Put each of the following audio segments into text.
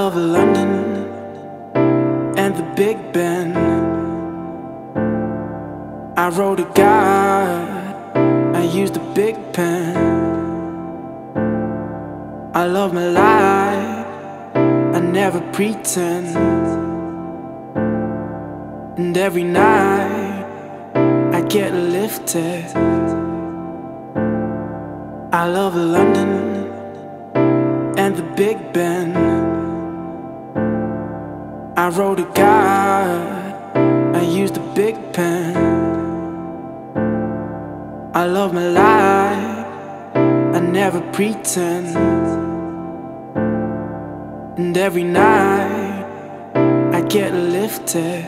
love London and the Big Ben. I wrote a guide, I used a big pen. I love my life, I never pretend. And every night I get lifted. I love London and the Big Ben. I wrote a guide, I used a big pen. I love my life, I never pretend. And every night I get lifted.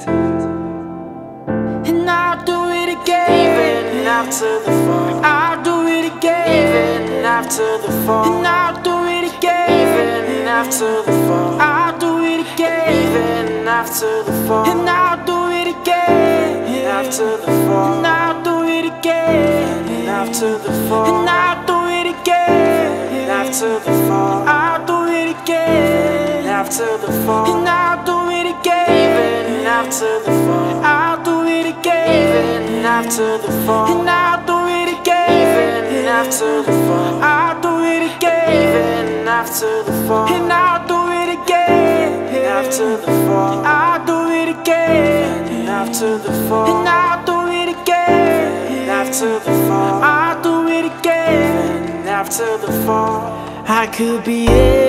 And I'll do it again, even after the fall. I'll do it again, even after the fall. And I'll do it again, even after the fall. I'll do it again, even after the fall. And I'll do it again, even after the fall. And I'll do it again, even after the fall. And I'll do it again, even after the fall. I'll do it again, even after the fall. And I'll do it again, even after the fall. I'll do it again, even after the fall. And I'll do it again, even after the fall. I'll do it again, even after the fall. And I'll do it again, even after the fall. I'll do it again, even after the fall. And I'll do it again, even after the fall. I'll do it again, even after the fall. I could be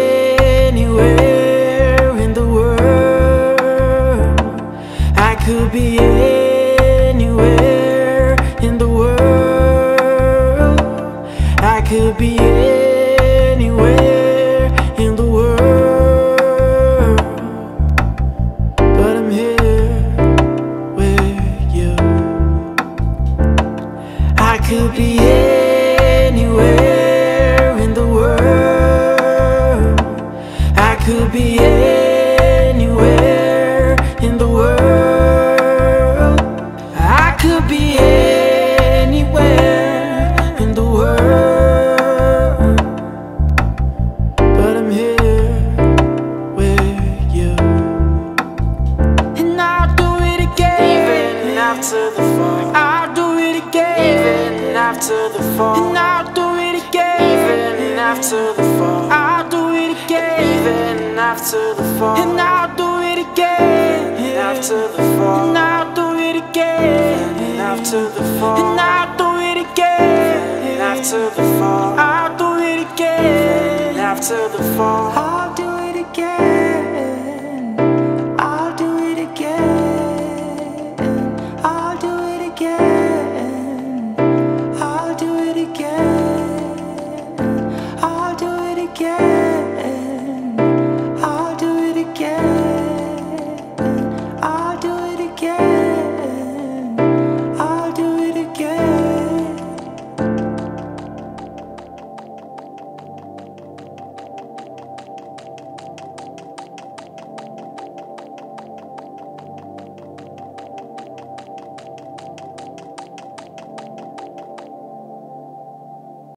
anywhere in the world. I could be anywhere in the world. I could be anywhere in the world, but I'm here with you. I could be anywhere in the world. I could be anywhere in the world. I could be anywhere in the world, but I'm here with you. And I'll do it again, even after the fall. I'll do it again, even after the fall. And I'll do it again, even after the fall. I'll do it again, even after the fall. And I'll do it again, even after the fall. And I'll do it again, even after the fall. And I'll do it again, even after the fall. I'll do it again, even after the fall.